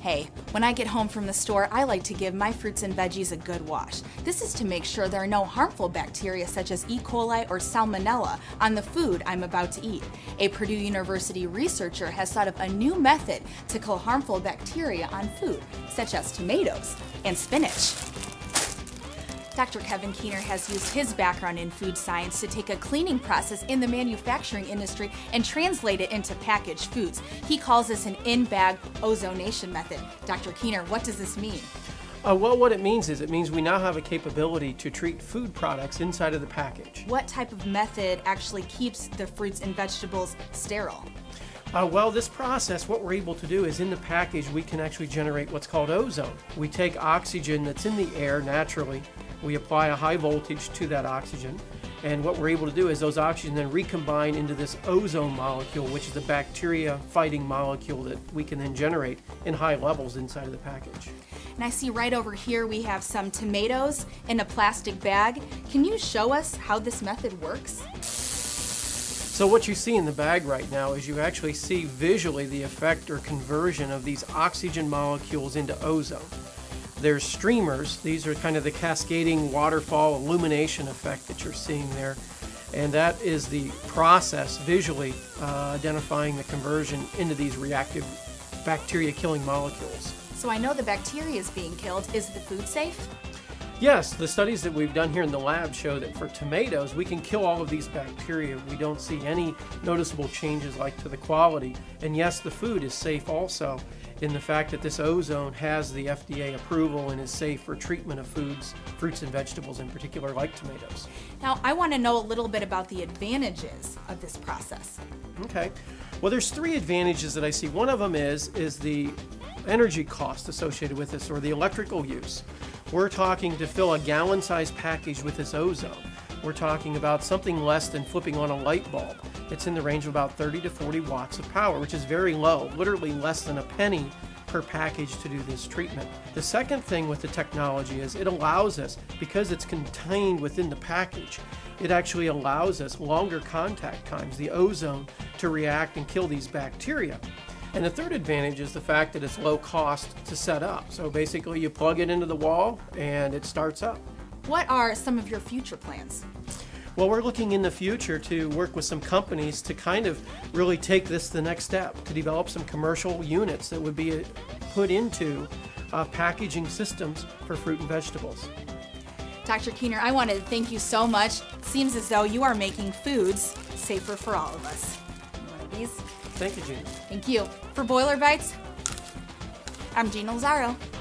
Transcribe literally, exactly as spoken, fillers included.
Hey, when I get home from the store, I like to give my fruits and veggies a good wash. This is to make sure there are no harmful bacteria such as E. coli or Salmonella on the food I'm about to eat. A Purdue University researcher has thought of a new method to kill harmful bacteria on food, such as tomatoes and spinach. Doctor Kevin Keener has used his background in food science to take a cleaning process in the manufacturing industry and translate it into packaged foods. He calls this an in-bag ozonation method. Doctor Keener, what does this mean? Uh, well, what it means is it means we now have a capability to treat food products inside of the package. What type of method actually keeps the fruits and vegetables sterile? Uh, well, this process, what we're able to do is in the package we can actually generate what's called ozone. We take oxygen that's in the air naturally, we apply a high voltage to that oxygen, and what we're able to do is those oxygen then recombine into this ozone molecule, which is a bacteria fighting molecule that we can then generate in high levels inside of the package. And I see right over here we have some tomatoes in a plastic bag. Can you show us how this method works? So what you see in the bag right now is you actually see visually the effect or conversion of these oxygen molecules into ozone. There's streamers. These are kind of the cascading waterfall illumination effect that you're seeing there. And that is the process visually uh, identifying the conversion into these reactive bacteria-killing molecules. So I know the bacteria is being killed. Is the food safe? Yes, the studies that we've done here in the lab show that for tomatoes, we can kill all of these bacteria. We don't see any noticeable changes like to the quality. And yes, the food is safe also in the fact that this ozone has the F D A approval and is safe for treatment of foods, fruits and vegetables in particular, like tomatoes. Now, I want to know a little bit about the advantages of this process. Okay. Well, there's three advantages that I see. One of them is, is the energy cost associated with this, or the electrical use. We're talking to fill a gallon-sized package with this ozone. We're talking about something less than flipping on a light bulb. It's in the range of about thirty to forty watts of power, which is very low, literally less than a penny per package to do this treatment. The second thing with the technology is it allows us, because it's contained within the package, it actually allows us longer contact times, the ozone, to react and kill these bacteria. And the third advantage is the fact that it's low cost to set up. So basically you plug it into the wall and it starts up. What are some of your future plans? Well, we're looking in the future to work with some companies to kind of really take this the next step, to develop some commercial units that would be put into uh, packaging systems for fruit and vegetables. Doctor Keener, I want to thank you so much. It seems as though you are making foods safer for all of us. One of these. Thank you, Gina. Thank you. For Boiler Bytes, I'm Gina Lazaro.